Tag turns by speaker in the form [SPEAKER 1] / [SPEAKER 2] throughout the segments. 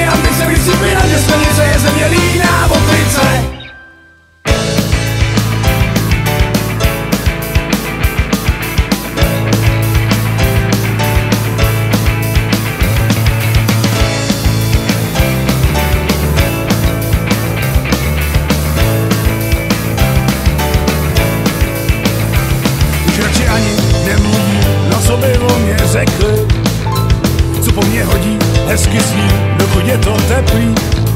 [SPEAKER 1] ambice mi sypy na mě sklenice, je země líná v opice.
[SPEAKER 2] Co by o mě řekli, co po mně hodí, hezky sní, dokud je to teplý.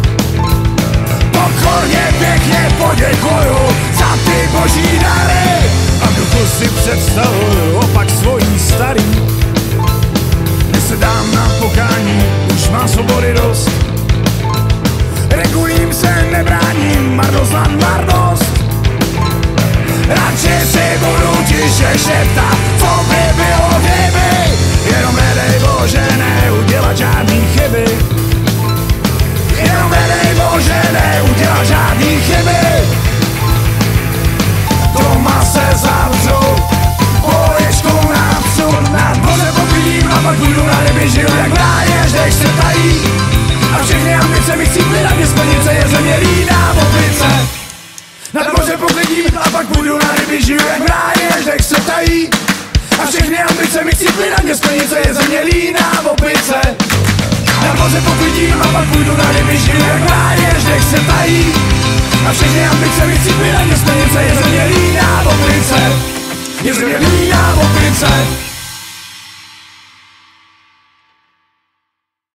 [SPEAKER 1] Pokorně, pěkně poděkuju za ty boží dary.
[SPEAKER 2] A v duchu si představuju opak svojí starý. Když se dám na pokání, už mám svobody dost.
[SPEAKER 1] Regulím se, nebráním, marnost nad marnost. Radši si budu tiše šeptat, co by bylo kdyby.
[SPEAKER 2] Jenom nedej Bože neudělat žádný chyby.
[SPEAKER 1] Jenom nedej Bože neudělat žádný chyby. Doma se zavřu, poličku napřu, nad moře poklidím a pak půjdu na ryby, žiju jak mládež, dech se tají. A všechny ambice mi chcíply na mě sklenice, je země líná v opice. Nad moře poklidím a pak půjdu na ryby, žiju jak mládež, dech se tají. A všechny ambice mi chcíply na mě sklenice, je země líná v opice. Nad moře poklidím a pak půjdu na ryby, žiju jak mládež, dech se tají. A všechny ambice mi chcíply na mě sklenice, je země líná v opice. Je země líná v opice.